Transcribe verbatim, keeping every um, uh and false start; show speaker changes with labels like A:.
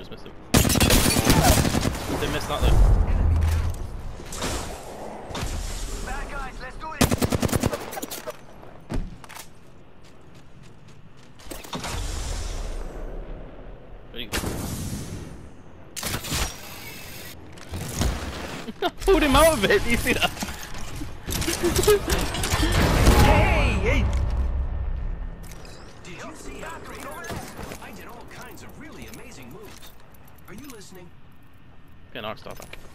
A: just missed him. They missed that though.
B: Bad guys, let's do it.
A: Where'd he go? I pulled him out of it. Do you see that?
C: Hey, hey! Did you see how great I was? I did all kinds of really amazing moves. Are you listening?
A: Get an arc star back.